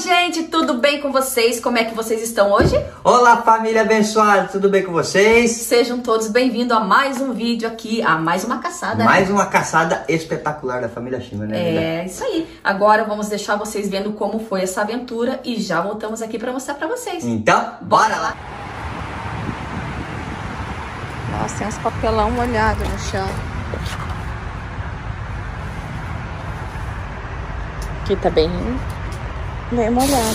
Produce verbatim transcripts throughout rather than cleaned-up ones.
gente, tudo bem com vocês? Como é que vocês estão hoje? Olá, família abençoada, tudo bem com vocês? Sejam todos bem-vindos a mais um vídeo aqui, a mais uma caçada. Mais né? uma caçada espetacular da família Shima, né? É, Linda? isso aí. Agora vamos deixar vocês vendo como foi essa aventura e já voltamos aqui para mostrar para vocês. Então, bora lá! Nossa, tem uns papelão molhado no chão. Aqui tá bem, bem molhado.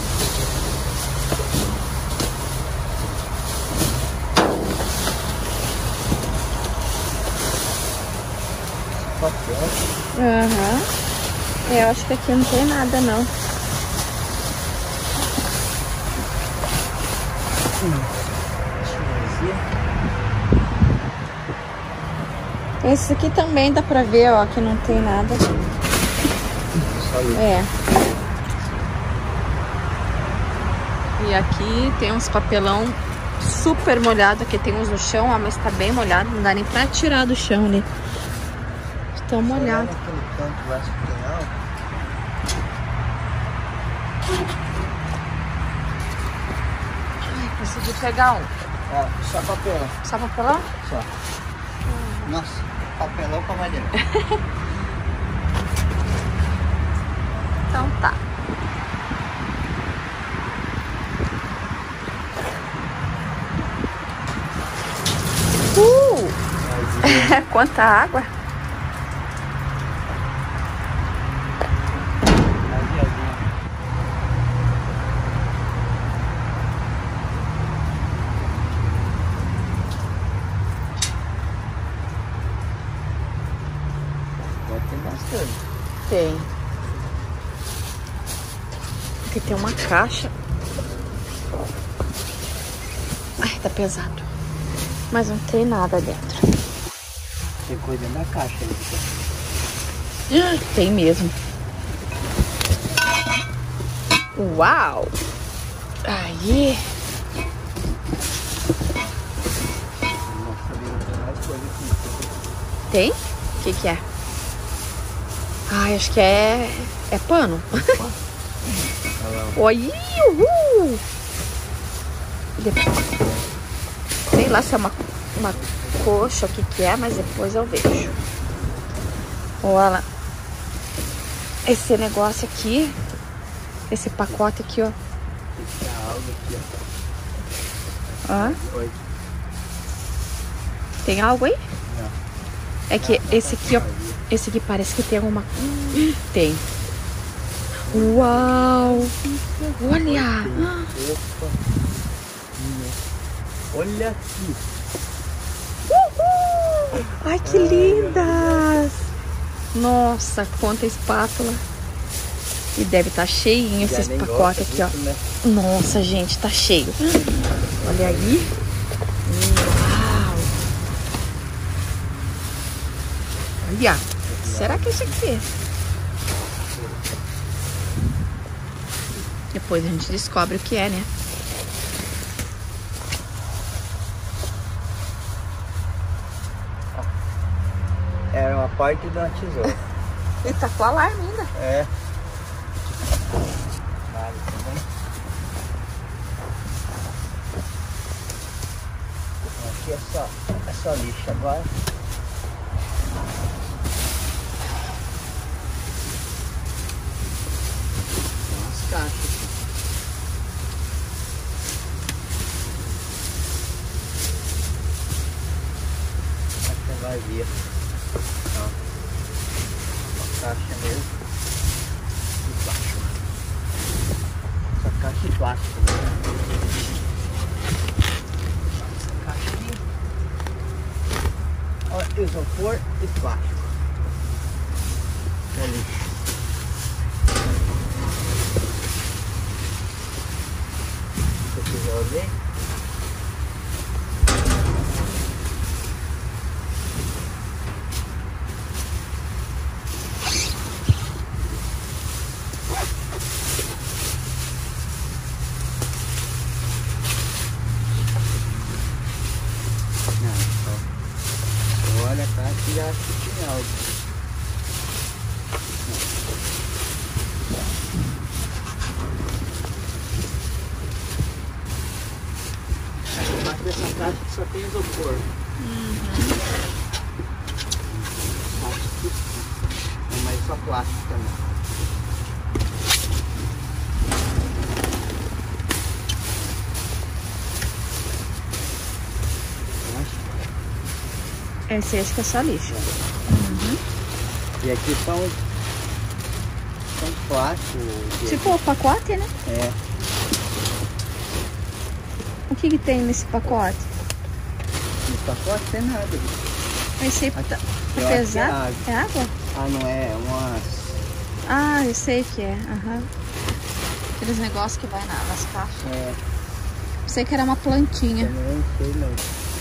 Aham. Uhum. Eu acho que aqui não tem nada, não. Esse aqui também dá pra ver, ó, que não tem nada. É. E aqui tem uns papelão super molhado. Aqui tem uns no chão, ó, mas tá bem molhado. Não dá nem pra tirar do chão ali. Tão molhado. Ai, consegui pegar um. Ó, só papelão. Só papelão? Só. Hum. Nossa, papelão pra madeira. Então tá. Uh! Quanta água! Tem bastante. Tem. Aqui tem uma caixa. Ai, tá pesado. Mas não tem nada dentro. Tem coisa dentro da caixa aí. Tem mesmo. Uau! Aí. Tem? O que que é? Ai, acho que é... É pano. Oi, uhul! Depois, sei lá se é uma, uma coxa, o que que é, mas depois eu vejo. Olha esse negócio aqui, esse pacote aqui, ó. Ah? Tem algo aí? É que esse aqui, ó, esse aqui parece que tem alguma... Tem. Uau! Olha! Olha aqui! Uhul! Ai, que lindas! Nossa, quanta espátula! E deve estar cheinho esses pacotes aqui, ó. Né? Nossa, gente, tá cheio. Olha aí. Uau! Olha! Será que é isso aqui? Depois a gente descobre o que é, né? Era uma parte de uma tesoura. Ele tá com alarme ainda. É. Vale, tá bom? Aqui é só, é só lixo agora. Tem umas caixas aqui. Aqui é vazia. Ó, uma caixa mesmo de plástico. Essa caixa de plástico, né? Essa caixa aqui. Ó, isopor e plástico. É lixo. Se você quiser ver. Olha a caixa e já acho que tem algo. só tem isopor. Uhum. É, mas só plástico também. Esse, esse que é só lixo. Uhum. E aqui são, são plásticos. Tipo o pacote, né? É. O que que tem nesse pacote? No pacote tem nada. Esse aí tá, tá Eu pesado? acho que É água? Ah, não é? É umas... Ah, eu sei que é. Uhum. Aqueles negócios que vai na, nas caixas. É. Sei que era uma plantinha. Também não sei, não.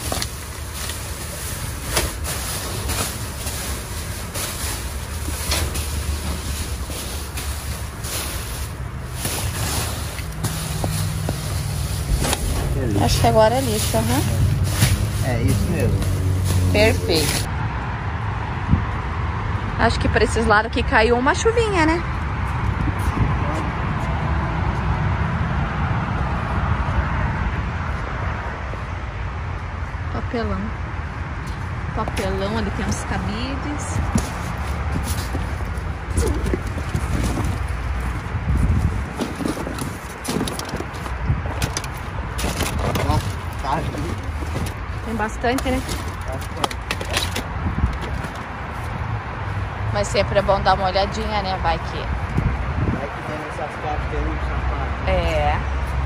Acho que agora é lixo, aham. Uhum. É isso mesmo. Perfeito. Acho que para esses lados aqui caiu uma chuvinha, né? Papelão. Papelão, ali tem uns cabides. Tem bastante, né? Bastante. Mas sempre é bom dar uma olhadinha, né? Vai que... Vai que tem nessas caixas tem um sapato. É.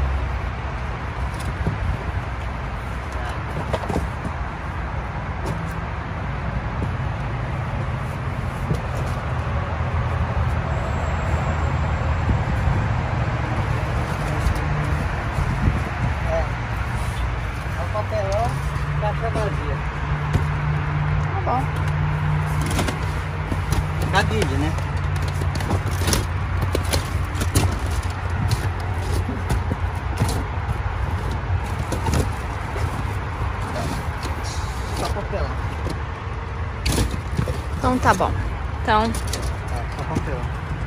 Caixa vazia. Tá bom. Cabide, né? Só papelão. Então tá bom. Então, É, só papelão.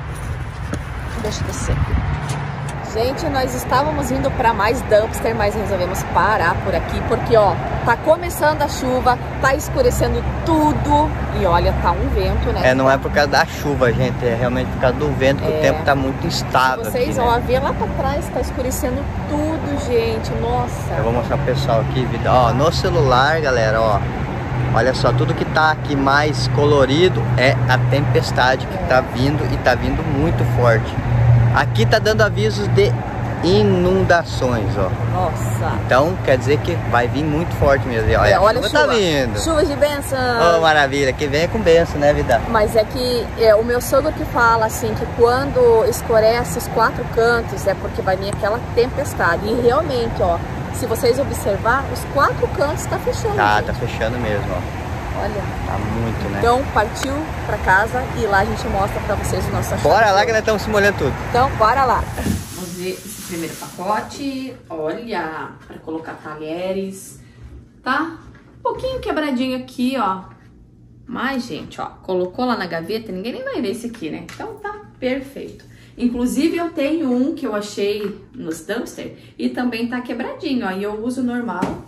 deixa eu descer. Gente, nós estávamos indo para mais dumpster, mas resolvemos parar por aqui, porque ó, tá começando a chuva, tá escurecendo tudo e olha, tá um vento, né? É, não é por causa da chuva, gente, é realmente por causa do vento, que É. o tempo tá muito instável. Vocês aqui, vão né? ver lá para trás, tá escurecendo tudo, gente, nossa. Eu vou mostrar pro pessoal aqui, vida. Ó, no celular, galera, ó. Olha só, tudo que tá aqui mais colorido é a tempestade que tá vindo e tá vindo muito forte. Aqui tá dando avisos de inundações, ó. Nossa. Então quer dizer que vai vir muito forte mesmo. E olha, É, olha a a chuva chuva. tá vindo. Chuva de bênção. Oh, maravilha, que venha com benção, né, vida? Mas é que é, o meu sogro que fala assim, que quando escurece os quatro cantos é porque vai vir aquela tempestade. E realmente, ó, se vocês observar, os quatro cantos tá fechando. Tá, gente. tá fechando mesmo, ó. Olha. Tá muito, né? Então partiu pra casa e lá a gente mostra pra vocês o nosso achado. Bora lá que nós estamos se molhando tudo. Então, bora lá. Vamos ver esse primeiro pacote. Olha, para colocar talheres. Tá um pouquinho quebradinho aqui, ó. Mas, gente, ó, colocou lá na gaveta, ninguém nem vai ver esse aqui, né? Então tá perfeito. Inclusive, eu tenho um que eu achei nos dumpster e também tá quebradinho, ó. E eu uso normal,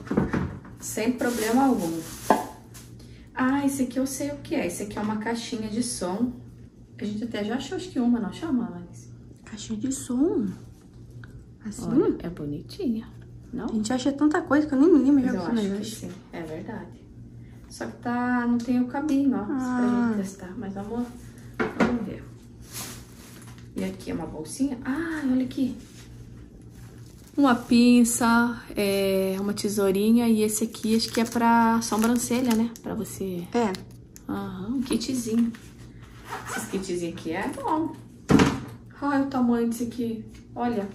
sem problema algum. Ah, esse aqui eu sei o que é. Esse aqui é uma caixinha de som. A gente até já achou, acho que uma, não chama, Laís? Caixinha de som. Assim? Olha, é bonitinha, não? A gente acha tanta coisa que eu nem me lembro. Mas eu acho que sim, é verdade. Só que tá, não tem o cabinho, ó, Ah. pra gente testar. Mas vamos, vamos ver. E aqui é uma bolsinha. Ah, olha aqui. Uma pinça, é, uma tesourinha e esse aqui acho que é pra sobrancelha, né? Pra você... É. Aham, um kitzinho. Esses kitzinhos aqui é bom. Ai, o tamanho desse aqui. Olha.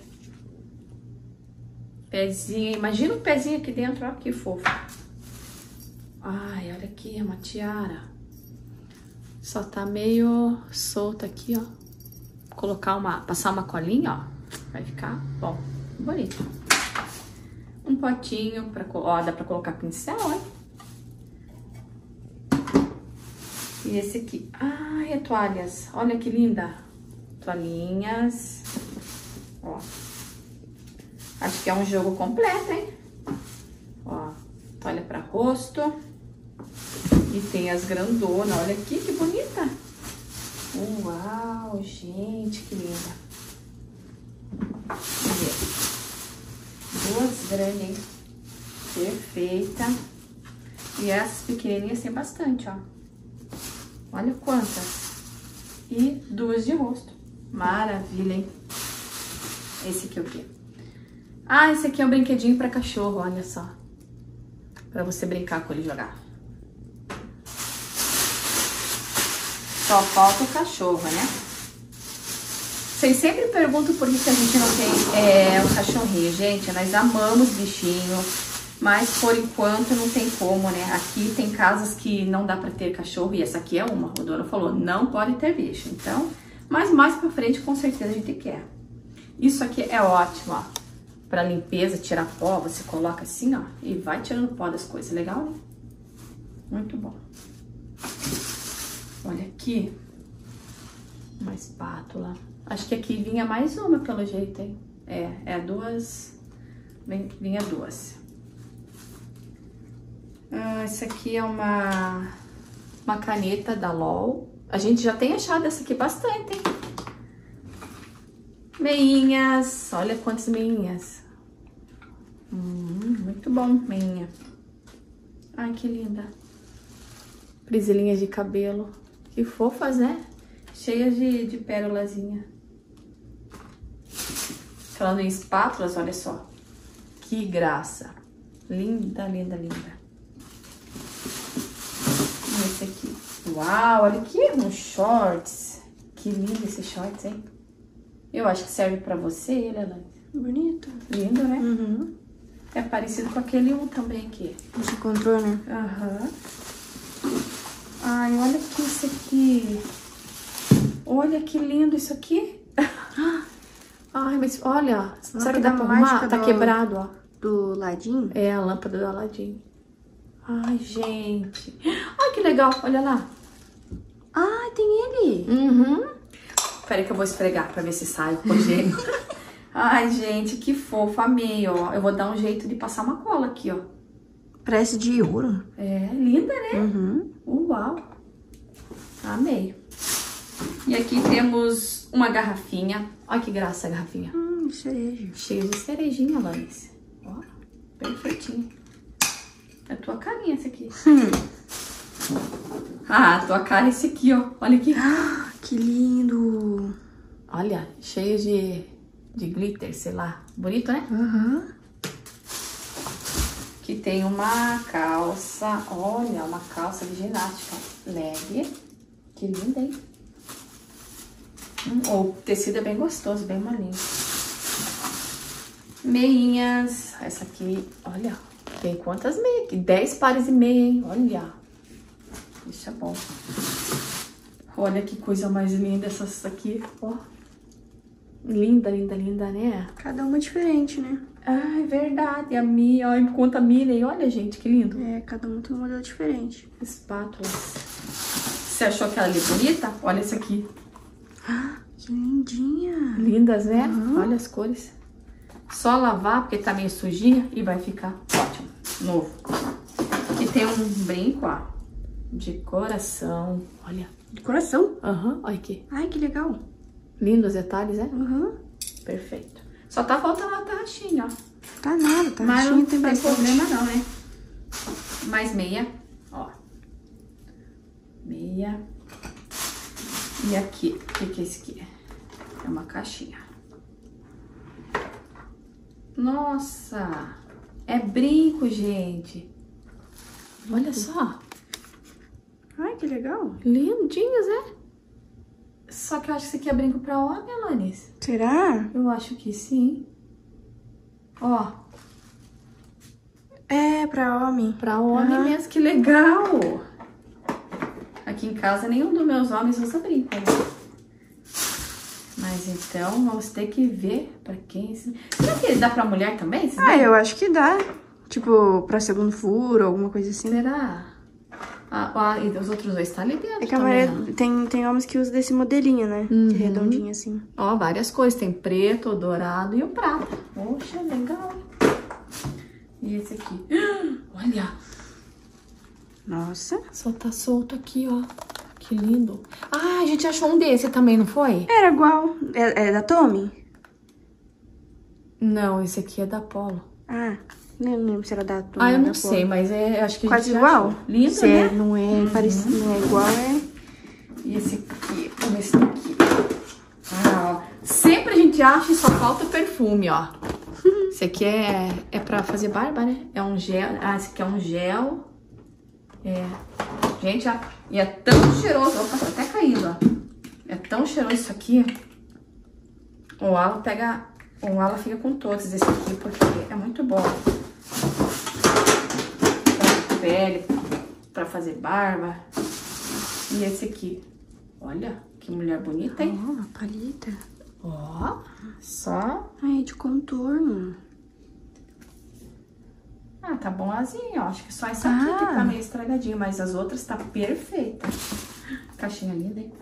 Pezinho. Imagina um pezinho aqui dentro, ó, que fofo. Ai, olha aqui, é uma tiara. Só tá meio solta aqui, ó. Colocar uma... Passar uma colinha, ó. Vai ficar bom. Bonito. Um potinho, pra, ó, dá pra colocar pincel, ó. E esse aqui. Ai, é toalhas. Olha que linda. Toalhinhas. Ó. Acho que é um jogo completo, hein? Ó. Olha pra rosto. E tem as grandonas. Olha aqui, que bonita. Uau, gente, que linda. Duas grandes, hein? Perfeita. E essas pequenininhas tem bastante, ó. Olha quantas. E duas de rosto. Maravilha, hein? Esse aqui é o quê? Ah, esse aqui é um brinquedinho pra cachorro, olha só. Pra você brincar com ele e jogar. Só falta o cachorro, né? Vocês sempre perguntam por que, que a gente não tem é, um cachorrinho. Gente, nós amamos bichinho, mas por enquanto não tem como, né? Aqui tem casas que não dá pra ter cachorro e essa aqui é uma. O dono falou, não pode ter bicho. Então, mas mais pra frente com certeza a gente quer. Isso aqui é ótimo, ó. Pra limpeza, tirar pó, você coloca assim, ó, e vai tirando pó das coisas. Legal, né? Muito bom. Olha aqui. Uma espátula. Acho que aqui vinha mais uma, pelo jeito, hein? É, é duas. Vinha duas. Ah, essa aqui é uma, uma caneta da L O L. A gente já tem achado essa aqui bastante, hein? Meinhas. Olha quantas meinhas. Hum, muito bom, meinha. Ai, que linda. Presilhinhas de cabelo. Que fofas, né? Cheias de, de pérolazinha. Falando em espátulas, olha só. Que graça. Linda, linda, linda. E esse aqui. Uau, olha aqui, uns shorts. Que lindo esse shorts, hein? Eu acho que serve pra você, ele, Elaine. Bonito. Lindo, né? Uhum. É parecido com aquele um também aqui. Você comprou, né? Aham. Ai, olha aqui isso aqui. Olha que lindo isso aqui. Ai, mas olha, será que dá pra arrumar? Tá quebrado, ó. Do ladinho? É, a lâmpada do Aladim. Ai, gente. Ai, que legal, olha lá. Ah, tem ele. Uhum. Peraí que eu vou esfregar pra ver se sai o cogênio. Ai, gente, que fofo, amei, ó. Eu vou dar um jeito de passar uma cola aqui, ó. Parece de ouro. É, linda, né? Uhum. Uau. Amei. E aqui temos uma garrafinha. Olha que graça a garrafinha. Hum, cereja. Cheia de cerejinha, Laís. Ó, perfeitinho. É a tua carinha esse aqui. Hum. Ah, a tua cara é esse aqui, ó. Olha aqui. Ah, que lindo. Olha, cheio de, de glitter, sei lá. Bonito, né? Uhum. Que tem uma calça. Olha, uma calça de ginástica. Leg. Que linda, hein? Hum, o tecido é bem gostoso, bem molinho. Meinhas. Essa aqui, olha, tem quantas meias aqui? dez pares de meia, hein? Olha. Isso é bom. Olha que coisa mais linda essas aqui, ó. Linda, linda, linda, né? Cada uma diferente, né? Ah, é verdade. A minha, ó, enquanto a Minnie. Olha, gente, que lindo. É, cada um tem um modelo diferente. Espátulas. Você achou aquela ali bonita? Olha essa aqui. Ah, que lindinha. Lindas, né? Uhum. Olha as cores. Só lavar, porque tá meio sujinha e vai ficar ótimo. Novo. Aqui tem um brinco, ó. De coração. Olha. De coração? Aham, uhum. Olha aqui. Ai, que legal. Lindos detalhes, né? Uhum. Perfeito. Só tá faltando a tarraxinha, ó. Tá nada, tá. Mas não tem, tem problema não, né? Mais meia, ó. Meia. E aqui, o que que é esse aqui? É uma caixinha. Nossa! É brinco, gente. Olha só. Ai, que legal. Lindinhos, né? Só que eu acho que isso aqui é brinco pra homem, Alanis. Será? Eu acho que sim. Ó. É, pra homem. Pra homem Ah. mesmo, que legal! Aqui em casa nenhum dos meus homens usa brinco, né? Mas então vamos ter que ver pra quem... Será que dá pra mulher também? Esses Ah, brincos? eu acho que dá. Tipo, pra segundo furo, alguma coisa assim. Será? Ah, ah, e os outros dois tá ali dentro É que a também, maioria né? tem, tem homens que usam desse modelinho, né? Uhum. Que é redondinho assim. Ó, várias cores. Tem preto, o dourado e o prata. Poxa, legal. E esse aqui. Olha. Nossa. Só tá solto aqui, ó. Que lindo. Ah, a gente achou um desse também, não foi? Era igual. É, é da Tommy? Não, esse aqui é da Polo. Ah, não lembro se era da Tommy. Ah, eu ou não da sei, Polo. mas é, acho que a Quase gente igual? achou. Lindo, se né? É, não é Uhum. parecido, não é igual, é... E esse aqui, vamos ver esse daqui. Ah, ó. Sempre a gente acha e só falta o perfume, ó. Esse aqui é, é pra fazer barba, né? É um gel. Ah, esse aqui é um gel. É. Gente, ó. E é tão cheiroso. Opa, tá até caindo, ó. É tão cheiroso isso aqui. O Ala pega... O Ala fica com todos esse aqui, porque é muito bom. Pra pele, pra fazer barba. E esse aqui. Olha, que mulher bonita, hein? Ó, uma palita. Ó, só... Ai, de contorno. Ah, tá bonzinho, ó. Acho que só essa aqui Ah. que tá meio estragadinha, mas as outras tá perfeita. Caixinha linda, hein?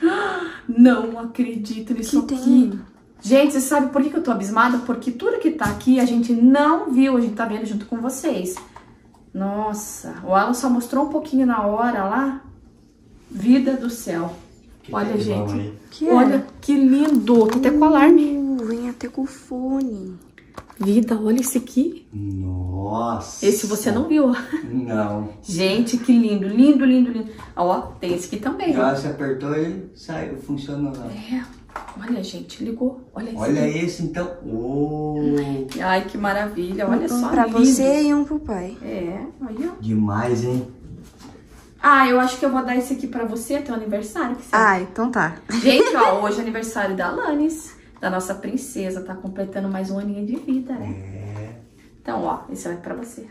Não acredito nisso Que aqui. tem? Gente, você sabe por que que eu tô abismada? Porque tudo que tá aqui a gente não viu, a gente tá vendo junto com vocês. Nossa, o Alan só mostrou um pouquinho na hora lá. Vida do céu. Que Olha, tem de gente. bom aí? Que Olha era? que lindo. Tem até com alarme. Uh, vem até com fone. Vida, olha esse aqui. Nossa. Esse você não viu. Não. Gente, que lindo, lindo, lindo, lindo. Ó, tem esse aqui também. Já você apertou e saiu, funcionou lá. É, olha, gente, ligou. Olha esse. Olha esse então. Oh, Ai, que maravilha. Olha um só. pra lindo. você e um pro pai. É, olha. demais, hein? Ah, eu acho que eu vou dar esse aqui pra você, teu aniversário. Que você... Ah, então tá. Gente, ó, hoje é aniversário da Alanis, da nossa princesa. Tá completando mais um aninho de vida, né? É. Então, ó, esse vai pra você.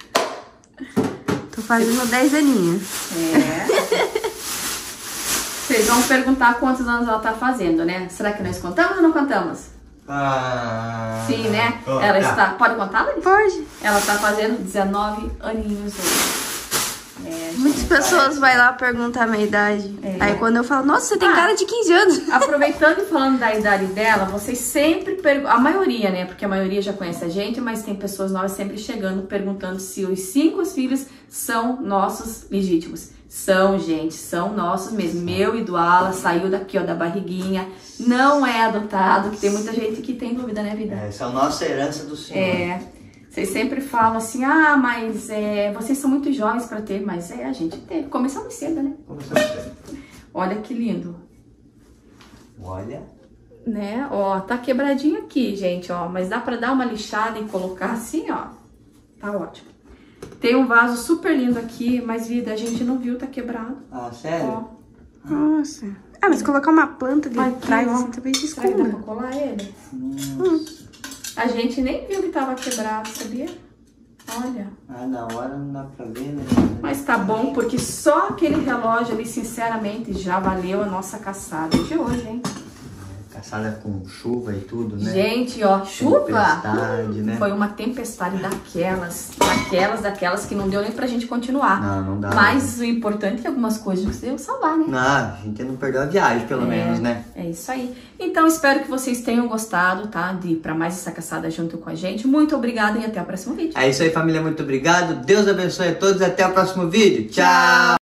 Tô fazendo dez aninhos. É. Vocês vão perguntar quantos anos ela tá fazendo, né? Será que nós contamos ou não contamos? Ah. Sim, né? Oh, Ela tá. está... Pode contar, Alanis? Pode. Ela tá fazendo dezenove aninhos hoje. É, Muitas pessoas vão lá perguntar a minha idade. É. Aí quando eu falo, nossa, você tem Ah. cara de quinze anos. aproveitando e falando da idade dela, vocês sempre perguntam, a maioria, né? Porque a maioria já conhece a gente, mas tem pessoas novas sempre chegando perguntando se os cinco filhos são nossos legítimos. São, gente, são nossos mesmo. Meu e do Ala saiu daqui, ó, da barriguinha. Não é adotado, que tem muita gente que tem dúvida, né, vida? Essa é a nossa herança do Senhor. É. Vocês sempre falam assim, ah, mas é, vocês são muito jovens pra ter, mas é, a gente teve. Começamos cedo, né? Começou você. Olha que lindo. Olha. Né? Ó, tá quebradinho aqui, gente, ó. Mas dá pra dar uma lixada e colocar assim, ó. Tá ótimo. Tem um vaso super lindo aqui, mas, vida, a gente não viu, tá quebrado. Ah, sério? Ó. Nossa. Ah, mas colocar uma planta de Aqui, trás ó. assim também se Será que dá pra esconde. colar ele? Nossa. A gente nem viu que tava quebrado, sabia? Olha. Ah, na hora não dá pra ver, né? Mas tá bom, porque só aquele relógio ali, sinceramente, já valeu a nossa caçada de hoje, hein? Caçada com chuva e tudo, né? Gente, ó, chuva Tempestade, né? foi uma tempestade daquelas, daquelas, daquelas que não deu nem pra gente continuar. Não, não dá. Mas o importante é que algumas coisas deu salvar, né? Não, a gente não perdeu a viagem, pelo É. menos, né? É isso aí. Então, espero que vocês tenham gostado, tá? De ir pra mais essa caçada junto com a gente. Muito obrigada e até o próximo vídeo. É isso aí, família. Muito obrigado. Deus abençoe a todos. Até o próximo vídeo. Tchau!